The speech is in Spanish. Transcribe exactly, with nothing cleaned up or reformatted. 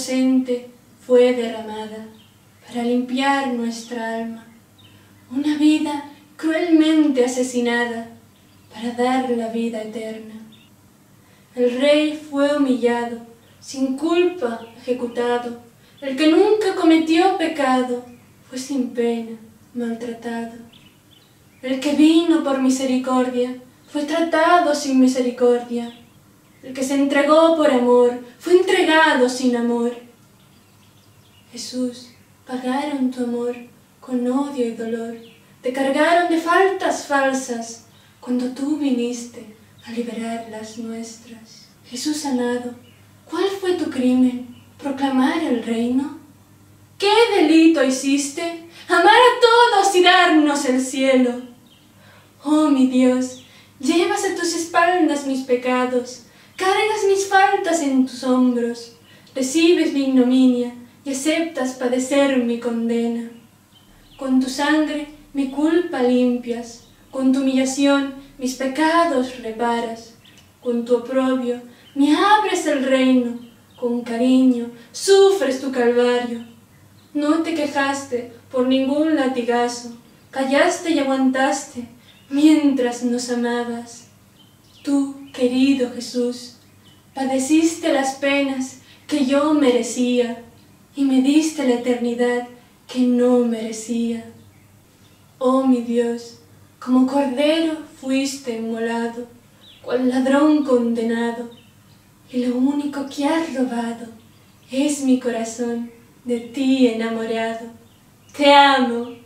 inocente fue derramada para limpiar nuestra alma, una vida cruelmente asesinada para dar la vida eterna. El Rey fue humillado, sin culpa ejecutado, el que nunca cometió pecado fue sin pena maltratado. El que vino por misericordia fue tratado sin misericordia. El que se entregó por amor fue entregado sin amor. Jesús, pagaron tu amor con odio y dolor. Te cargaron de faltas falsas cuando tú viniste a liberar las nuestras. Jesús amado, ¿cuál fue tu crimen? ¿Proclamar el reino? ¿Qué delito hiciste? Amar a todos y darnos el cielo. Oh mi Dios, llevas a tus espaldas mis pecados, cargas mis faltas en tus hombros, recibes mi ignominia y aceptas padecer mi condena. Con tu sangre mi culpa limpias, con tu humillación mis pecados reparas, con tu oprobio me abres el reino, con cariño sufres tu calvario. No te quejaste por ningún latigazo, callaste y aguantaste mientras nos amabas. Tú, querido Jesús, padeciste las penas que yo merecía y me diste la eternidad que no merecía. Oh mi Dios, como cordero fuiste inmolado, cual ladrón condenado, y lo único que has robado es mi corazón de ti enamorado. Te amo.